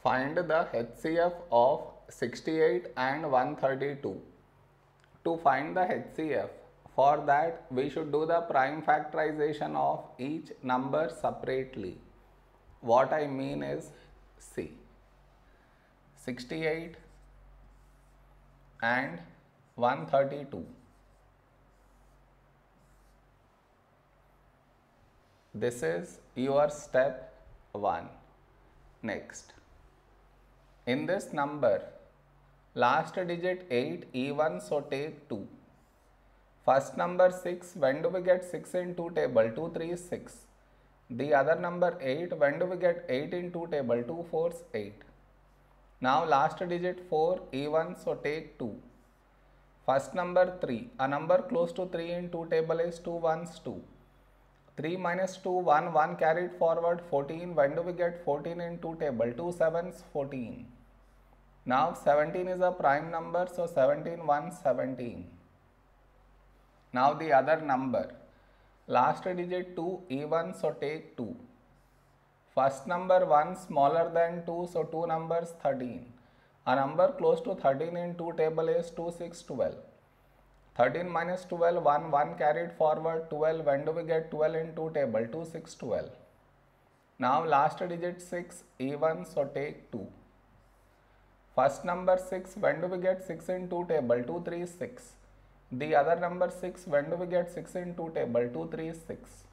Find the HCF of 68 and 132. To find the HCF, for that we should do the prime factorization of each number separately. What I mean is, see, 68 and 132. This is your step 1. Next, in this number, last digit 8 even, so take 2. First number 6, when do we get 6 in 2 table? 2 3 is 6. The other number 8, when do we get 8 in 2 table? 2 4 is 8. Now last digit 4 even, so take 2. First number 3, a number close to 3 in 2 table is 2 1s 2. 3 minus 2, 1, 1 carried forward, 14. When do we get 14 in 2 table? 2 7s, 14. Now 17 is a prime number, so 17 1, 17. Now the other number, last digit 2 even, so take 2. First number 1 smaller than 2, so 2 numbers 13. A number close to 13 in 2 table is 2 6, 12. 13 minus 12, 1, 1 carried forward, 12. When do we get 12 in 2 table? 2 6, 12. Now last digit 6 even, so take 2. First number 6, when do we get 6 in 2 table? 2 3 is 6. The other number 6, when do we get 6 in 2 table? 2 3 is 6.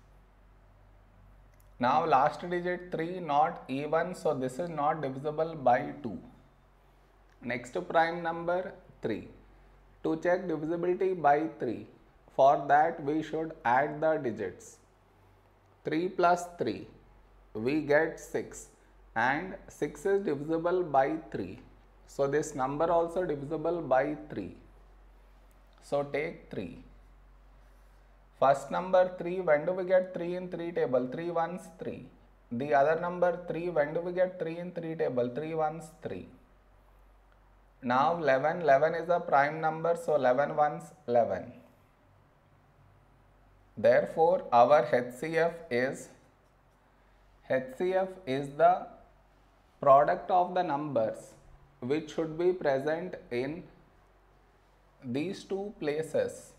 Now last digit 3 not even, so this is not divisible by 2. Next prime number 3. To check divisibility by 3, for that we should add the digits. 3 plus 3, we get 6, and 6 is divisible by 3. So this number also divisible by 3. So take 3. First number 3, when do we get 3 in 3 table? 3 1s 3. The other number 3, when do we get 3 in 3 table? 3 1s 3. Now 11, 11 is a prime number, so 11 1s 11. Therefore our HCF is the product of the numbers which should be present in these two places,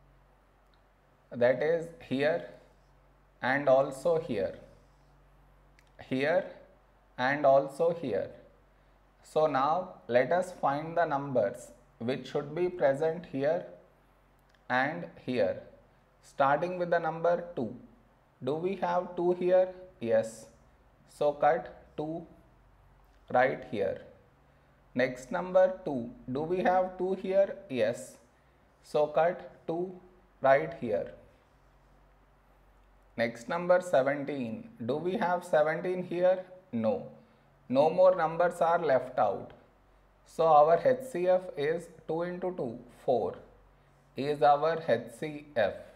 that is here and also here, here and also here. So now let us find the numbers which should be present here and here. Starting with the number 2. Do we have 2 here? Yes. So cut 2 right here. Next number 2. Do we have 2 here? Yes. So cut 2 right here. Next number 17. Do we have 17 here? No. No more numbers are left out. So our HCF is 2 into 2, 4 is our HCF.